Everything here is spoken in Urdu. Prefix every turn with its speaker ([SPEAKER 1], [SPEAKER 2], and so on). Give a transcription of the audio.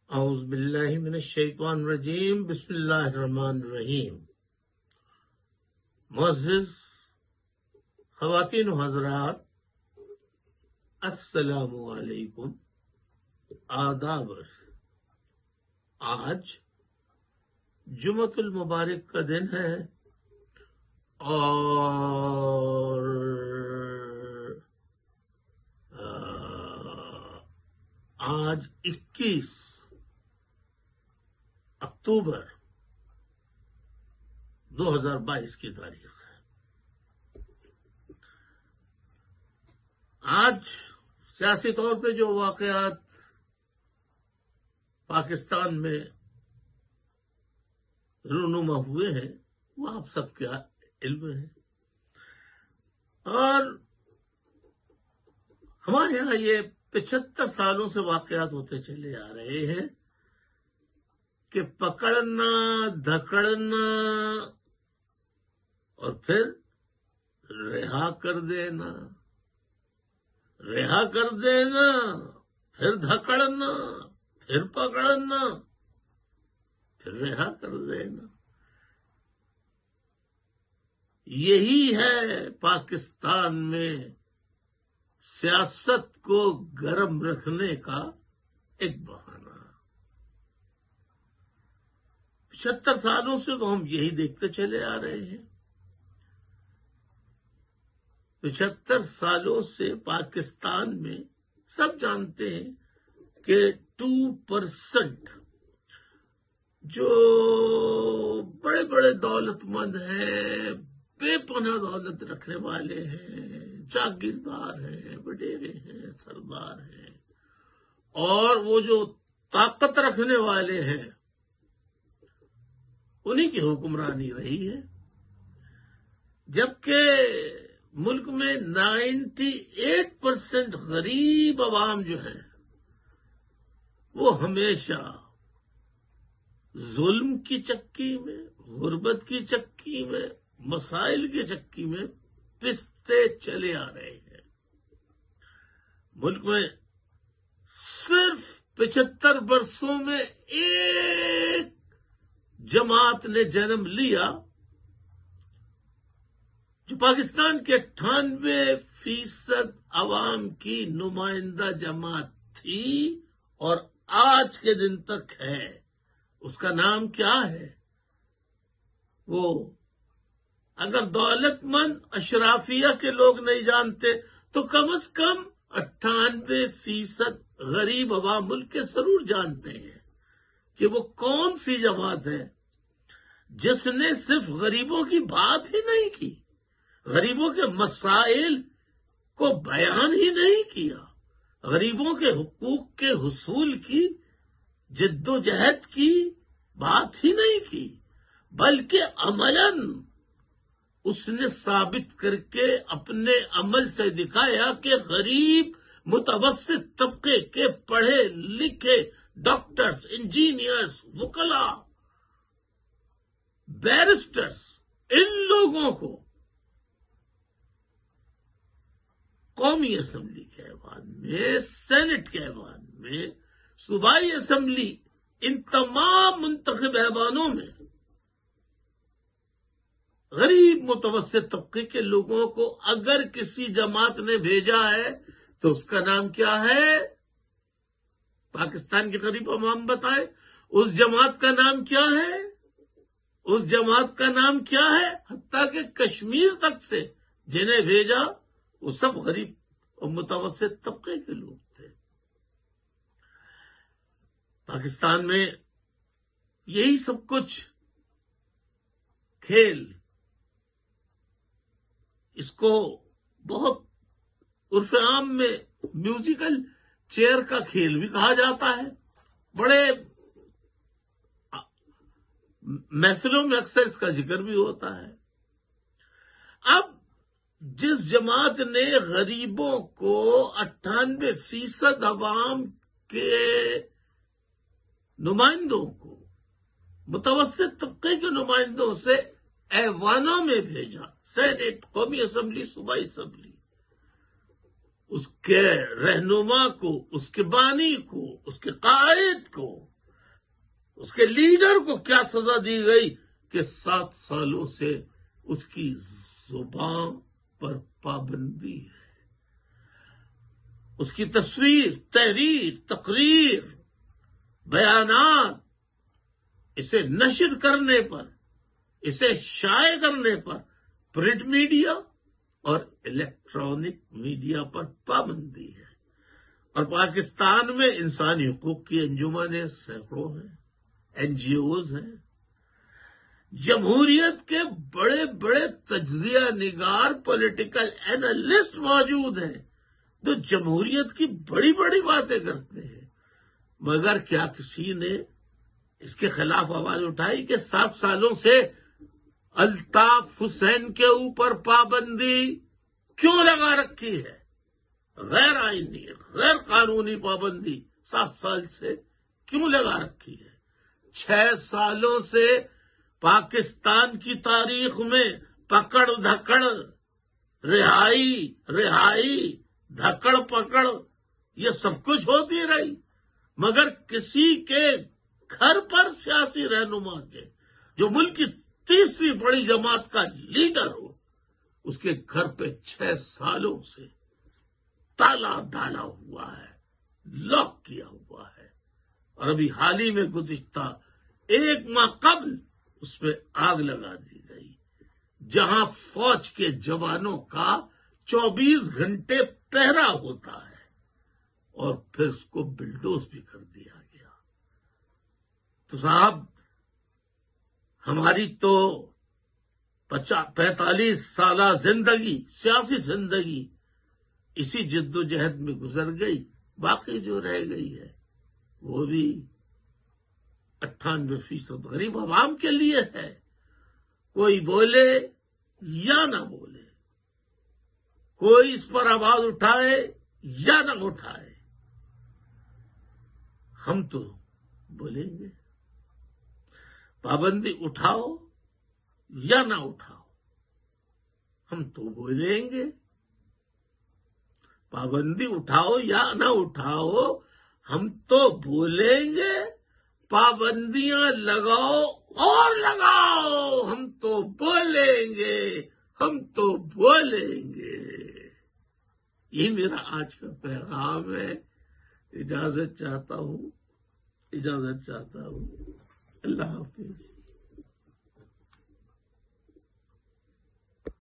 [SPEAKER 1] اعوذ باللہ من الشیطان الرجیم بسم اللہ الرحمن الرحیم۔ معزز خواتین و حضرات، السلام علیکم، آداب۔ آج جمعۃ المبارک کا دن ہے اور آج 21 اکتوبر 2022 کی تاریخ ہے۔ آج سیاسی طور پہ جو واقعات پاکستان میں رونما ہوئے ہیں وہ آپ سب کے علم ہے، اور ہمارے یہاں یہ 75 سالوں سے واقعات ہوتے چلے آ رہے ہیں کہ پکڑنا، دھکڑنا اور پھر رہا کر دینا، پھر دھکڑنا، پھر پکڑنا، پھر رہا کر دینا۔ یہی ہے پاکستان میں سیاست کو گرم رکھنے کا ایک بہانہ۔ 75 سالوں سے تو ہم یہی دیکھتے چلے آ رہے ہیں۔ 75 سالوں سے پاکستان میں سب جانتے ہیں کہ 2% جو بڑے بڑے دولت مند ہیں، بے پناہ دولت رکھنے والے ہیں، جاگیردار ہیں، وڈیرے ہیں، سردار ہیں، اور وہ جو طاقت رکھنے والے ہیں انہی کی حکمرانی رہی ہے، جبکہ ملک میں 98% غریب عوام جو ہیں وہ ہمیشہ ظلم کی چکی میں، غربت کی چکی میں، مسائل کی چکی میں پستے چلے آ رہے ہیں۔ ملک میں صرف 75 برسوں میں ایک جماعت نے جنم لیا جو پاکستان کے 98% عوام کی نمائندہ جماعت تھی اور آج کے دن تک ہے۔ اس کا نام کیا ہے؟ وہ اگر دولت مند اشرافیہ کے لوگ نہیں جانتے تو کم از کم 98% غریب عوام ملک کے ضرور جانتے ہیں کہ وہ کون سی جماعت ہے جس نے صرف غریبوں کی بات ہی نہیں کی، غریبوں کے مسائل کو بیان ہی نہیں کیا، غریبوں کے حقوق کے حصول کی جد و جہد کی بات ہی نہیں کی، بلکہ عملاً اس نے ثابت کر کے اپنے عمل سے دکھایا کہ غریب متوسط طبقے کے پڑھے لکھے ڈاکٹرز، انجینئرز، وکلاء، بیرسٹرز، ان لوگوں کو قومی اسمبلی کے ایوان میں، سینٹ کے ایوان میں، صوبائی اسمبلی، ان تمام منتخب ایوانوں میں غریب متوسط طبقے کے لوگوں کو اگر کسی جماعت نے بھیجا ہے تو اس کا نام کیا ہے؟ پاکستان کے غریب عوام بتائیں، اس جماعت کا نام کیا ہے؟ اس جماعت کا نام کیا ہے؟ حتیٰ کہ کشمیر تک سے جنہیں بھیجا وہ سب غریب اور متوسط طبقے کے لوگ تھے۔ پاکستان میں یہی سب کچھ کھیل، اس کو بہت عرف عام میں میوزیکل چیئر کا کھیل بھی کہا جاتا ہے۔ بڑے محفلوں میں اکثر اس کا ذکر بھی ہوتا ہے۔ اب جس جماعت نے غریبوں کو 98% عوام کے نمائندوں کو متوسط طبقے کے نمائندوں سے ایوانوں میں بھیجا، سینٹ، قومی اسمبلی، صوبائی اسمبلی، اس کے رہنما کو، اس کے بانی کو، اس کے قائد کو اس کے لیڈر کو کیا سزا دی گئی کہ 7 سالوں سے اس کی زبان پر پابندی ہے. اس کی تصویر، تحریر، تقریر، بیانات، اسے نشر کرنے پر، اسے شائع کرنے پر پرنٹ میڈیا اور الیکٹرانک میڈیا پر پابندی ہے. اور پاکستان میں انسانی حقوق کی انجمنیں سینکڑوں ہیں، این جی اوز ہیں. جمہوریت کے بڑے بڑے تجزیہ نگار، پولیٹیکل اینالسٹ موجود ہیں جو جمہوریت کی بڑی بڑی باتیں کرتے ہیں. مگر کیا کسی نے اس کے خلاف آواز اٹھائی کہ 7 سالوں سے الطاف حسین کے اوپر پابندی کیوں لگا رکھی ہے؟ غیر آئینی، غیر قانونی پابندی 7 سال سے کیوں لگا رکھی ہے؟ 6 سالوں سے پاکستان کی تاریخ میں پکڑ دھکڑ، رہائی، دھکڑ پکڑ، یہ سب کچھ ہوتی رہی، مگر کسی کے گھر پر سیاسی رہنما کے، جو ملک کی تیسری بڑی جماعت کا لیڈر ہو، اس کے گھر پہ 6 سالوں سے تالا ڈالا ہوا ہے، لاک کیا ہوا ہے. اور ابھی حال ہی میں گزشتہ 1 ماہ قبل اس پہ آگ لگا دی گئی، جہاں فوج کے جوانوں کا 24 گھنٹے پہرا ہوتا ہے، اور پھر اس کو بلڈوز بھی کر دیا گیا. تو صاحب، ہماری تو 45 سالہ زندگی، سیاسی زندگی اسی جد و جہد میں گزر گئی. باقی جو رہ گئی ہے وہ بھی 98% غریب عوام کے لیے ہے. کوئی بولے یا نہ بولے، کوئی اس پر آواز اٹھائے یا نہ اٹھائے، ہم تو بولیں گے. پابندی اٹھاؤ یا نہ اٹھاؤ، ہم تو بولیں گے. پابندی اٹھاؤ یا نہ اٹھاؤ، ہم تو بولیں گے. پابندیاں لگاؤ اور لگاؤ، ہم تو بولیں گے، ہم تو بولیں گے. یہ میرا آج کا پیغام ہے. اجازت چاہتا ہوں. اللہ حافظ.